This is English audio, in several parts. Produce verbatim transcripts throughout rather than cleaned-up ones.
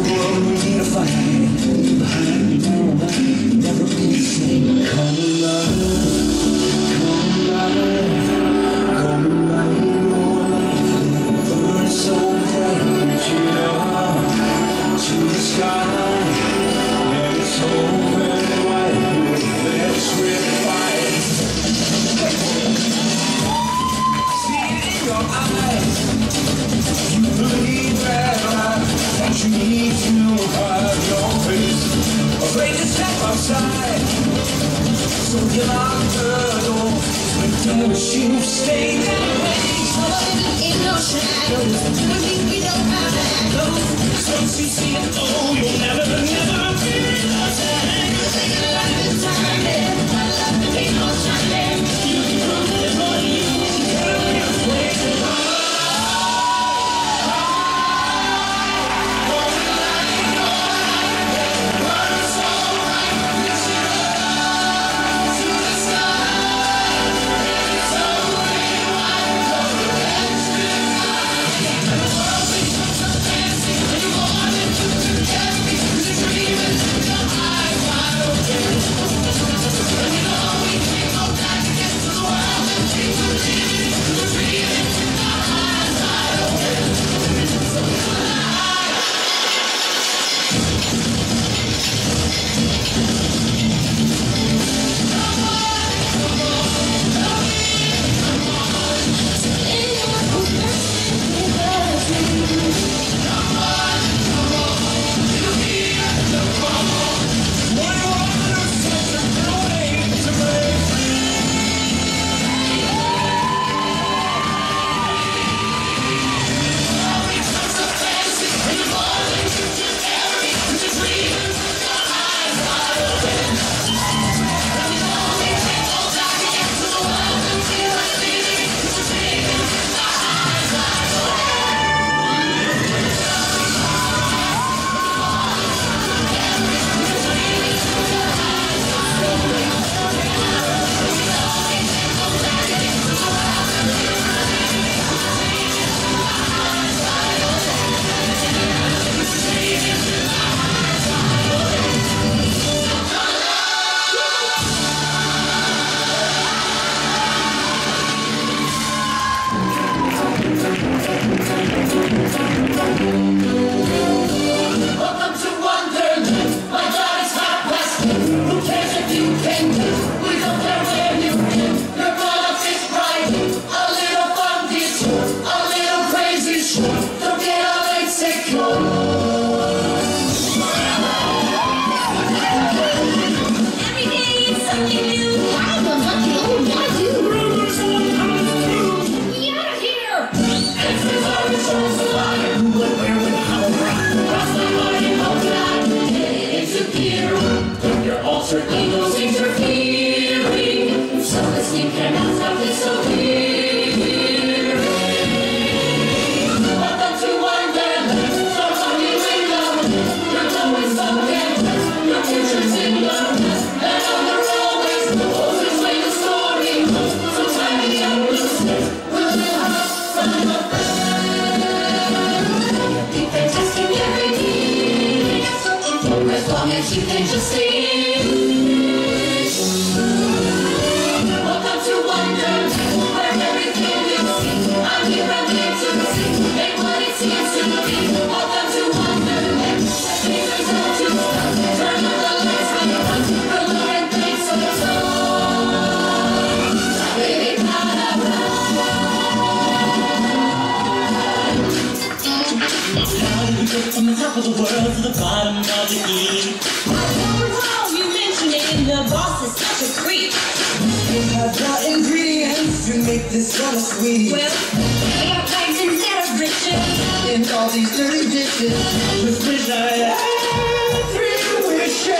world we need to fight. Behind no light, never be the same. Come alive, come alive, come alive, more life. Burn so bright, reach it up to the sky. And it's open wide, let's rip fight. See it in your eyes, you believe that that you need to hide your face, afraid to step outside, so you lock the door, but don't you stay that way. Oh, in your shadows, when we don't have echoes, once you see it all, you'll never, never be the same. Take a life and time it, I love to be no shining. You can prove it for you, girl, you're waiting on. You can just see. Welcome to Wonderland, where everything you see. I'm here, I'm here to see. Make what it seems to be. Welcome to Wonderland. Things are told to stop. Turn on the lights when you come. We'll learn things so long. Baby, How did we get from the top of the world to the bottom of the E? the boss is such a creep. You have the ingredients to make this so sweet. Well, we got bags instead of riches. In all these dirty dishes, with which I had three wishes.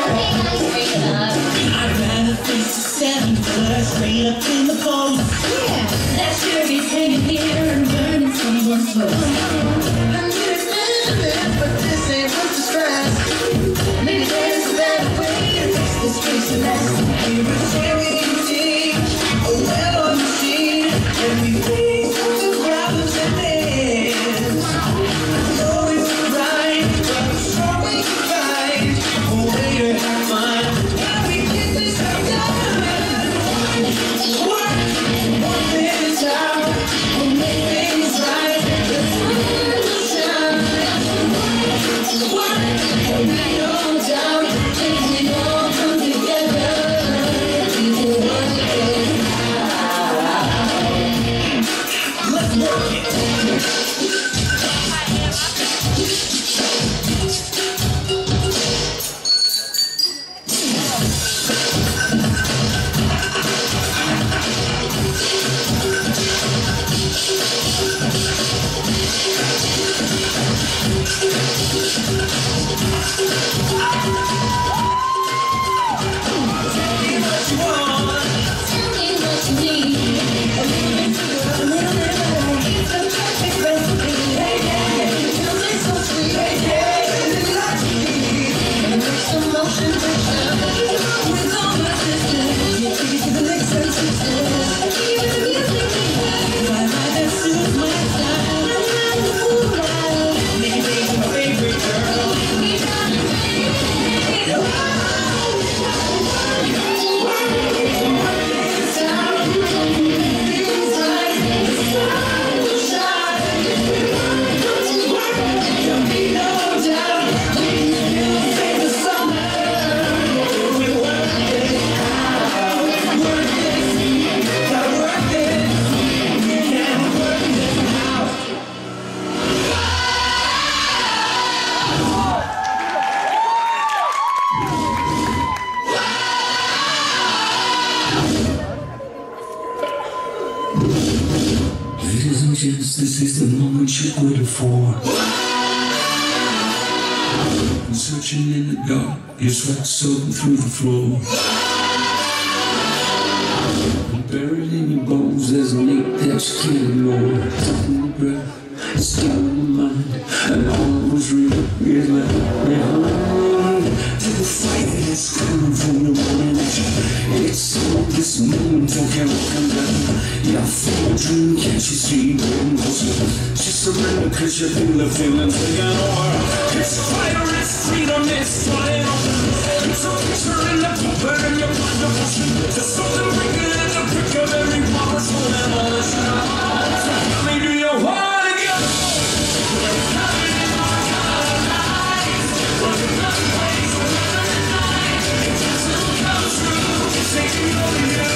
I'd rather face the seven, but straight up in the post. Yeah, that sure is hanging here and burning someone's toast. I'm here to live, but this ain't worth the stress. Maybe there's a better way to fix this place to last. We were changing, a well-oiled machine, and we faced the problems and ends. I know it's right, but Ladies and gents, this is the moment you've waited for. And searching in the dark, your sweat soaking through the floor. And buried in your bones, there's an ache that you can't ignore. Taking your breath, stealing your mind, and all that was real is left behind. To the fight that's coming from your morning. It's this moment I can't come down. Your favorite dream, can't you see it getting closer? Just surrender cause you feel the feeling taking over. It's fire, it's freedom, it's flying open. It's a picture in the paper and your mind of motion. There's something ringing in the prick of every powerful emotion. Tell me, do you wanna go? We're coming in our kind of lives. We're in the place we're living tonight. It doesn't come true, it's taking over you.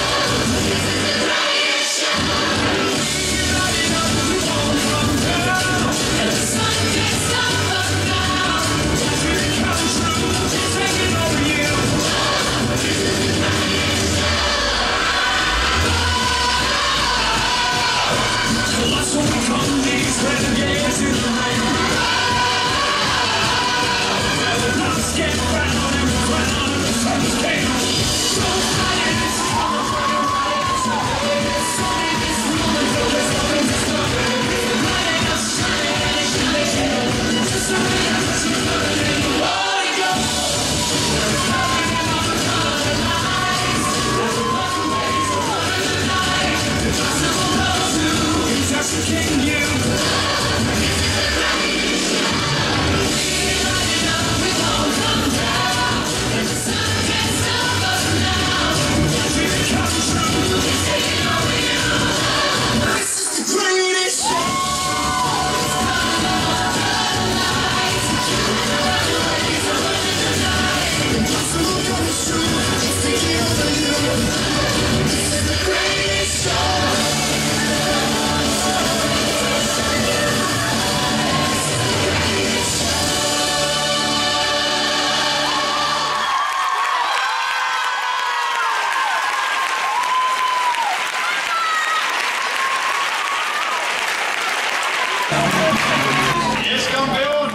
¡Es campeón!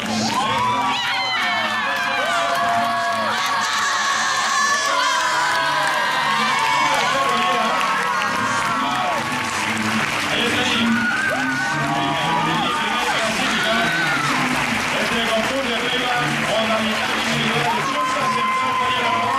Ahí está allí. Este concurso de arriba, con la mitad de visibilidad de Junta Central Fallera.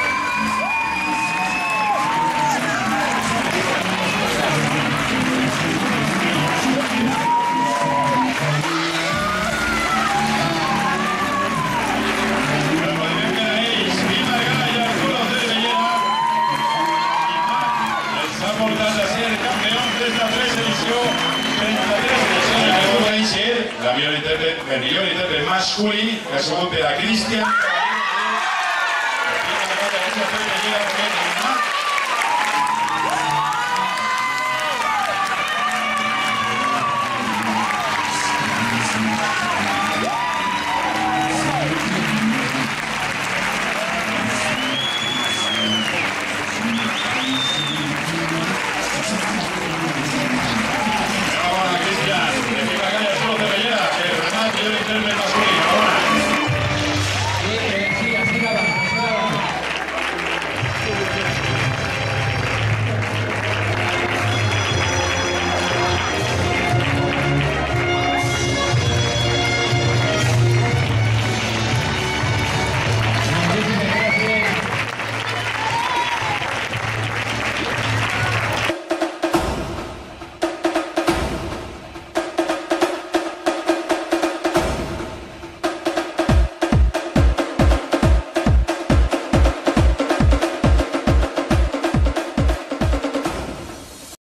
La millor intèrpret, el millor intèrpret masculí, que ha sigut per a Cristian.